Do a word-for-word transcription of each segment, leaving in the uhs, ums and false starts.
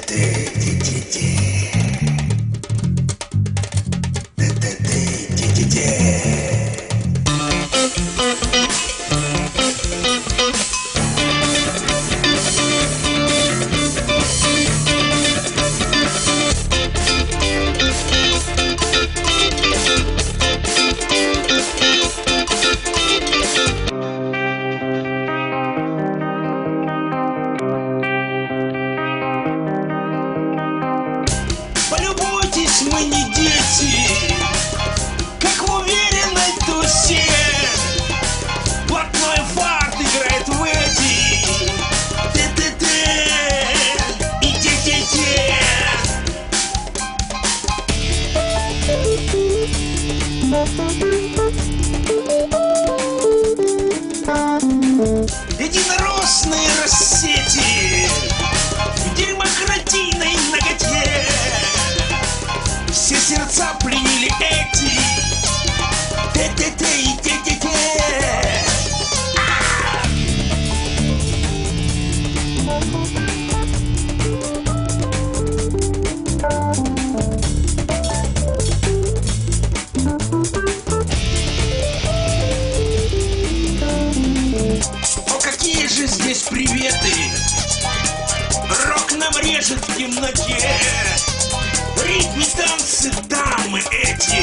Полюбуйтесь, мы не дети, как в уверенной тусе. Блатной фарт играет в эти ТТТ и те-те-те. Единоросные рассети в демократийной наготе. Все сердца пленили эти ТТТ и те-те-те. О, какие же здесь приветы! Рок нам режет в темноте. В ритме танцы дамы эти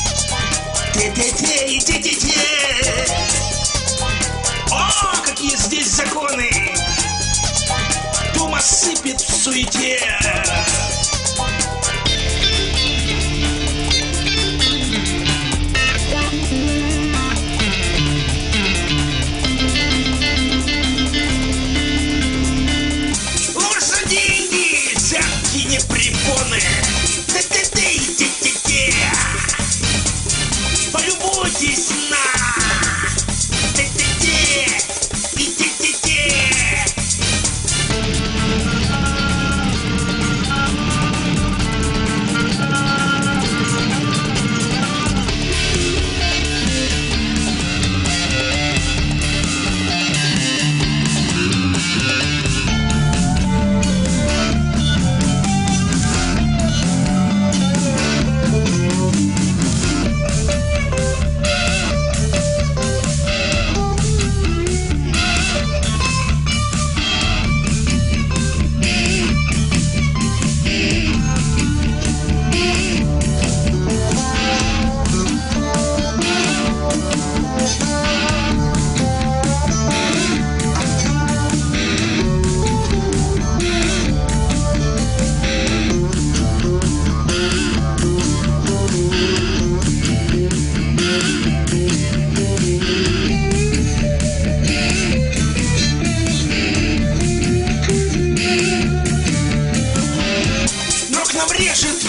ТТТ и те-те-те. О, какие здесь законы! Дума сыпет в суете. Препоны, ТТТ и те-те-те. Полюбуйтесь на ТТТ и те-те-те. Рок нам режет